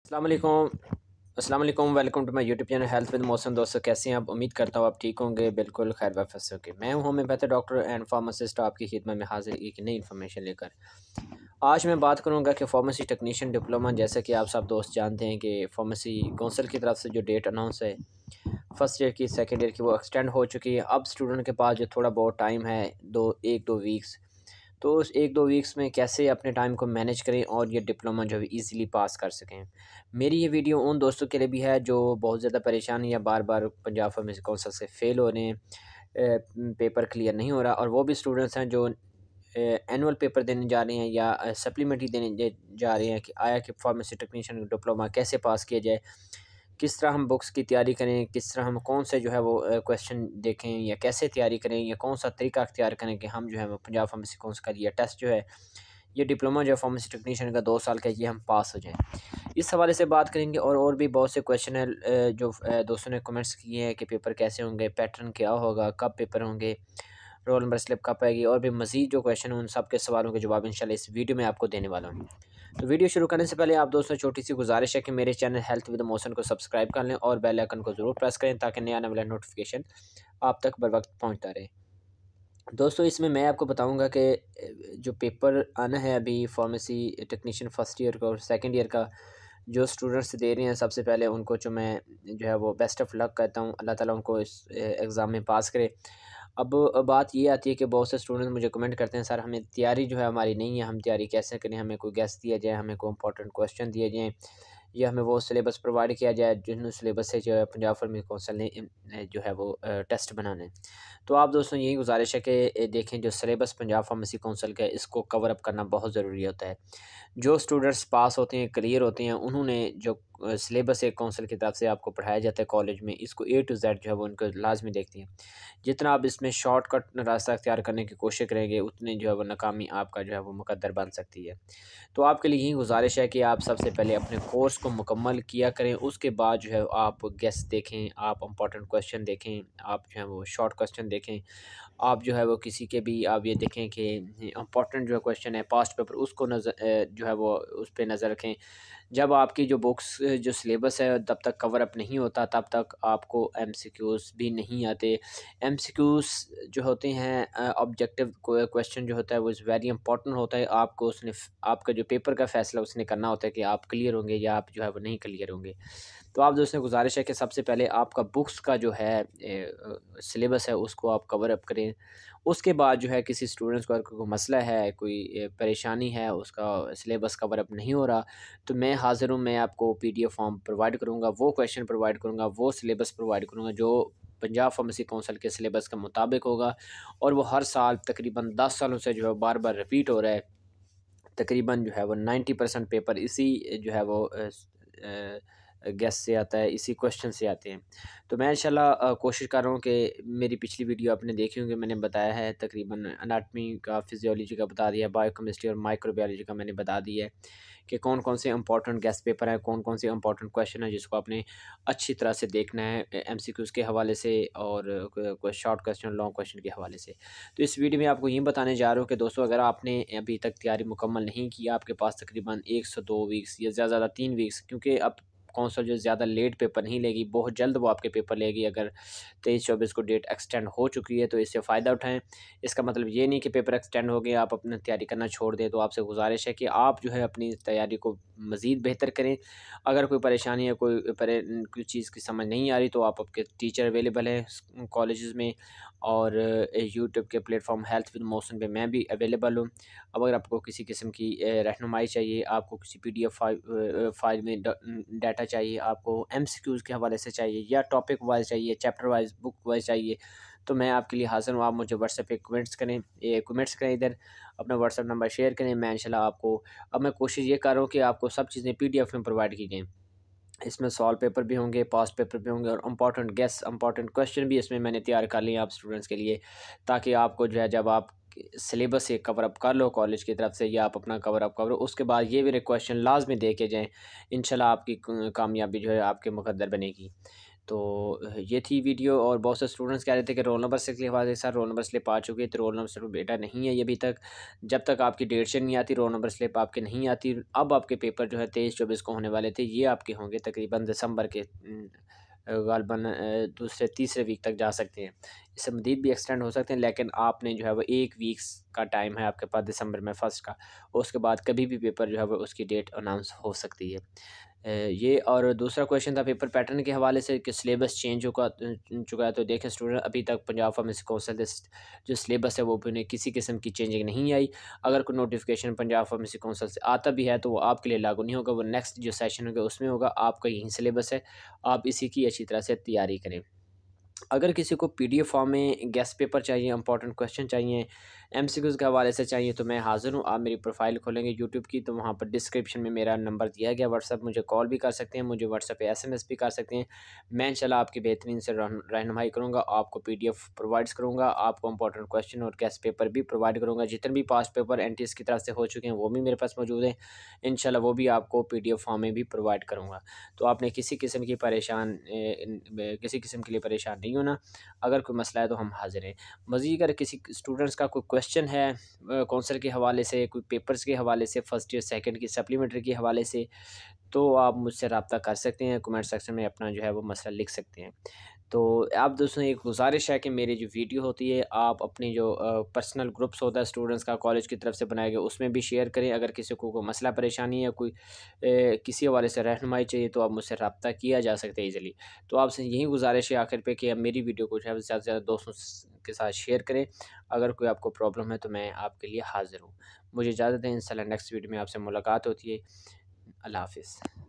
अस्सलाम वालेकुम welcome to my YouTube channel health with मौसम। दोस्तों कैसे हैं आप? उम्मीद करता हूँ आप ठीक होंगे। बिल्कुल खैर वापस होंगे। मैं हूँ होम्योपैथ डॉक्टर एंड फार्मासिस्ट आपकी खिदमत में हाजिर एक नई इन्फॉर्मेशन लेकर। आज मैं बात करूँगा कि फार्मेसी टेक्नीशियन डिप्लोमा, जैसा कि आप सब दोस्त जानते हैं कि फार्मेसी काउंसिल की तरफ से जो डेट अनाउंस है फर्स्ट ईयर की सेकेंड ईयर की वो एक्सटेंड हो चुकी है। अब स्टूडेंट के पास जो थोड़ा बहुत टाइम है, एक दो वीक्स, तो उस एक दो वीक्स में कैसे अपने टाइम को मैनेज करें और ये डिप्लोमा जो है ईज़िली पास कर सकें। मेरी ये वीडियो उन दोस्तों के लिए भी है जो बहुत ज़्यादा परेशान या बार बार पंजाब फार्मेसी काउंसिल से फ़ेल हो रहे हैं, पेपर क्लियर नहीं हो रहा, और वो भी स्टूडेंट्स हैं जो एनुअल पेपर देने जा रहे हैं या सप्लीमेंट्री जा रहे हैं कि आया कि फार्मेसी टेक्नीशियन डिप्लोमा कैसे पास किया जाए, किस तरह हम बुक्स की तैयारी करें, किस तरह हम कौन से जो है वो क्वेश्चन देखें या कैसे तैयारी करें या कौन सा तरीका अख्तियार करें कि हम जो है वो पंजाब फार्मेसी काउंसिल का ये टेस्ट जो है, ये डिप्लोमा जो है फार्मेसी टेक्नीशियन का 2 साल का, ये हम पास हो जाएँ। इस हवाले से बात करेंगे और भी बहुत से क्वेश्चन है जो दोस्तों ने कमेंट्स किए हैं कि पेपर कैसे होंगे, पैटर्न क्या होगा, कब पेपर होंगे, रोल नंबर स्लिप कब आएगी, और भी मज़ीद जो क्वेश्चन हैं उन सब के सवालों के जवाब इंशाल्लाह इस वीडियो में आपको देने वाला हूँ। तो वीडियो शुरू करने से पहले आप दोस्तों छोटी सी गुजारिश है कि मेरे चैनल हेल्थ विद मोशन को सब्सक्राइब कर लें और बेल आइकन को ज़रूर प्रेस करें ताकि नया आने वाला नोटिफिकेशन आप तक बर वक्त पहुँचता रहे। दोस्तों इसमें मैं आपको बताऊंगा कि जो पेपर आना है अभी फार्मेसी टेक्नीशियन फर्स्ट ईयर का और सेकंड ईयर का जो स्टूडेंट्स दे रहे हैं, सबसे पहले उनको जो मैं जो है वो बेस्ट ऑफ लक कहता हूँ। अल्लाह ताला उनको इस एग्ज़ाम में पास करे। अब बात ये आती है कि बहुत से स्टूडेंट मुझे कमेंट करते हैं, सर हमें तैयारी जो है हमारी नहीं है, हम तैयारी कैसे करें, हमें कोई गेस्ट दिया जाए, हमें कोई इंपॉर्टेंट क्वेश्चन दिए जाएँ या हमें वो सिलेबस प्रोवाइड किया जाए जिन सिलेबस से जो है पंजाब फार्मेसी काउंसिल ने जो है वो टेस्ट बनाने। तो आप दोस्तों यही गुजारिश है कि देखें जो सिलेबस पंजाब फार्मेसी काउंसिल का है इसको कवर अप करना बहुत ज़रूरी होता है। जो स्टूडेंट्स पास होते हैं, क्लियर होते हैं, उन्होंने जो सिलेबस एक काउंसिल की तरफ से आपको पढ़ाया जाता है कॉलेज में, इसको ए टू जेड जो है वो उनको लाजमी देखती हैं। जितना आप इसमें शॉर्टकट रास्ता अख्तियार करने की कोशिश करेंगे उतनी जो है वो नाकामी आपका जो है वो मुकद्दर बन सकती है। तो आपके लिए यही गुजारिश है कि आप सबसे पहले अपने कोर्स को मुकम्मल किया करें, उसके बाद जो है आप गेस्ट देखें, आप इम्पोर्टेंट क्वेश्चन देखें, आप जो है वो शॉर्ट क्वेश्चन देखें, आप जो है वो किसी के भी आप ये देखें कि इम्पोर्टेंट जो क्वेश्चन है पास्ट पेपर उसको नज़र जो है वो उस पर नज़र रखें। जब आपकी जो बुक्स जो सिलेबस है तब तक कवर अप नहीं होता तब तक आपको एमसीक्यूज़ भी नहीं आते। एमसीक्यूज़ जो होते हैं ऑब्जेक्टिव क्वेश्चन जो होता है वो इज़ वेरी इंपॉर्टेंट होता है। आपको उसने आपका जो पेपर का फ़ैसला उसने करना होता है कि आप क्लियर होंगे या आप जो है वो नहीं क्लियर होंगे। तो आप दोस्तों गुजारिश है कि सबसे पहले आपका बुक्स का जो है सिलेबस है उसको आप कवर अप करें। उसके बाद जो है किसी स्टूडेंट्स को अगर कोई मसला है, कोई परेशानी है, उसका सिलेबस कवर अप नहीं हो रहा, तो मैं हाज़िर हूँ। मैं आपको पीडीएफ फॉर्म प्रोवाइड करूँगा, वो क्वेश्चन प्रोवाइड करूँगा, वो सिलेबस प्रोवाइड करूँगा जो पंजाब फार्मेसी काउंसिल के सिलेबस के मुताबिक होगा, और वो हर साल तकरीबन 10 सालों से जो है बार बार रिपीट हो रहा है। तकरीबन जो है वो 90% पेपर इसी जो है वो गेस से आता है, इसी क्वेश्चन से आते हैं। तो मैं इंशाल्लाह कोशिश कर रहा हूँ कि मेरी पिछली वीडियो आपने देखी होंगी, मैंने बताया है तकरीबन एनाटमी का, फिजियोलॉजी का बता दिया, बायोकेमिस्ट्री और माइक्रोबायोलॉजी का मैंने बता दिया है कि कौन कौन से इंपॉर्टेंट गेस्ट पेपर हैं, कौन कौन से इंपॉर्टेंट क्वेश्चन है जिसको आपने अच्छी तरह से देखना है एमसीक्यूज़ के हवाले से और कोई शॉर्ट क्वेश्चन, लॉन्ग क्वेश्चन के हवाले से। तो इस वीडियो में आपको यही बताने जा रहा हूँ कि दोस्तों अगर आपने अभी तक तैयारी मुकम्मल नहीं की, आपके पास तकरीबन 1 से 2 वीक्स या ज़्यादा ज़्यादा 3 वीक्स, क्योंकि अब काउंसिल जो ज़्यादा लेट पेपर नहीं लेगी, बहुत जल्द वो आपके पेपर लेगी। अगर 23-24 को डेट एक्सटेंड हो चुकी है तो इससे फ़ायदा उठाएं। इसका मतलब ये नहीं कि पेपर एक्सटेंड हो गए आप अपनी तैयारी करना छोड़ दें। तो आपसे गुजारिश है कि आप जो है अपनी तैयारी को मज़ीद बेहतर करें। अगर कोई परेशानी है, कोई चीज़ की समझ नहीं आ रही, तो आप आपके टीचर अवेलेबल हैं कॉलेजेस में, और यूट्यूब के प्लेटफॉर्म हेल्थ विद मोशन पे मैं भी अवेलेबल हूँ। अब अगर आपको किसी किस्म की रहनुमाई चाहिए, आपको किसी पीडीएफ फाइल में डाटा चाहिए, आपको एमसीक्यूज़ के हवाले से चाहिए या टॉपिक वाइज चाहिए, चैप्टर वाइज, बुक वाइज चाहिए, तो मैं आपके लिए हाज़िर हूँ। आप मुझे व्हाट्सएप पे कमेंट्स करें, इधर अपना व्हाट्सएप नंबर शेयर करें। मैं इंशाल्लाह आपको, अब मैं कोशिश ये कर रहा हूँ कि आपको सब चीज़ें पीडीएफ में प्रोवाइड की जाएँ। इसमें सॉल्व पेपर भी होंगे, पास्ट पेपर भी होंगे, और इंपॉर्टेंट क्वेश्चन भी इसमें मैंने तैयार कर लिए आप स्टूडेंट्स के लिए, ताकि आपको जो है जब आप सिलेबस से कवर अप कर लो कॉलेज की तरफ से या आप अपना कवर अप करो, उसके बाद ये मेरे क्वेश्चन लाजमी दे के जाएँ। इंशाल्लाह आपकी कामयाबी जो है आपके मुकद्दर बनेगी। तो ये थी वीडियो। और बहुत से स्टूडेंट्स कह रहे थे कि रोल नंबर स्लिप के हवाले से सर रोल नंबर स्लिप आ चुकी है, तो रोल नंबर स्लिप बेटा नहीं है ये अभी तक। जब तक आपकी डेट शीट नहीं आती रोल नंबर स्लिप आपके नहीं आती। अब आपके पेपर जो है 23-24 को होने वाले थे, ये आपके होंगे तकरीबन दिसंबर के गालबन दूसरे तीसरे वीक तक जा सकते हैं। इससे मज़ीद भी एक्सटेंड हो सकते हैं, लेकिन आपने जो है वो 1 वीक्स का टाइम है आपके पास दिसंबर में फर्स्ट का। उसके बाद कभी भी पेपर जो है वो उसकी डेट अनाउंस हो सकती है। ये और दूसरा क्वेश्चन था पेपर पैटर्न के हवाले से कि सिलेबस चेंज चुका है। तो देखें स्टूडेंट, अभी तक पंजाब फार्मेसी काउंसिल जो सिलेबस है वो भी उन्हें किसी किस्म की चेंजिंग नहीं आई। अगर कोई नोटिफिकेशन पंजाब फार्मेसी काउंसिल से आता भी है तो वो आपके लिए लागू नहीं होगा, वो नेक्स्ट जो सेशन होगा उसमें होगा। आपका यही सिलेबस है, आप इसी की अच्छी तरह से तैयारी करें। अगर किसी को पीडीएफ फॉर्म में गेस्ट पेपर चाहिए, इंपॉर्टेंट क्वेश्चन चाहिए, एमसीक्यूज़ के हवाले से चाहिए, तो मैं हाज़िर हूँ। आप मेरी प्रोफाइल खोलेंगे यूट्यूब की तो वहाँ पर डिस्क्रिप्शन में मेरा नंबर दिया गया व्हाट्सअप, मुझे कॉल भी कर सकते हैं, मुझे व्हाट्सअप पे एसएमएस भी कर सकते हैं। मैं इंशाल्लाह आपकी बेहतरीन से रहनुमाई करूँगा, आपको पीडीएफ प्रोवाइड्स करूँगा, आपको इंपॉर्टेंट क्वेश्चन और गेस्ट पेपर भी प्रोवाइड करूँगा। जितने भी पास्ट पेपर एनटीएस की तरफ से हो चुके हैं वो भी मेरे पास मौजूद हैं। इंशाल्लाह वो भी आपको पीडीएफ फॉर्म में भी प्रोवाइड करूँगा। तो आपने किसी किस्म के लिए परेशान नहीं होना। अगर कोई मसला है तो हम हाज़िर हैं। मज़ीद अगर किसी स्टूडेंट्स का कोई क्वेश्चन है काउंसिल के हवाले से, कोई पेपर्स के हवाले से, फर्स्ट ईयर सेकंड की सप्लीमेंट्री के हवाले से, तो आप मुझसे रब्ता कर सकते हैं। कमेंट सेक्शन में अपना जो है वो मसला लिख सकते हैं। तो आप दोस्तों एक गुज़ारिश है कि मेरी जो वीडियो होती है आप अपनी जो पर्सनल ग्रुप्स होता है स्टूडेंट्स का कॉलेज की तरफ से बनाए गए उसमें भी शेयर करें। अगर किसी को कोई मसला परेशानी या कोई किसी हवाले से रहनुमाई चाहिए तो आप मुझसे रब्ता किया जा सकता है ईज़िली। तो आपसे यही गुज़ारिश है आखिर पे कि आप मेरी वीडियो को जो है ज़्यादा से ज़्यादा दोस्तों के साथ शेयर करें। अगर कोई आपको प्रॉब्लम है तो मैं आपके लिए हाज़िर हूँ। मुझे इजाज़त दें, इंशाल्लाह नेक्स्ट वीडियो में आपसे मुलाकात होती है। अल्लाह हाफ़िज़।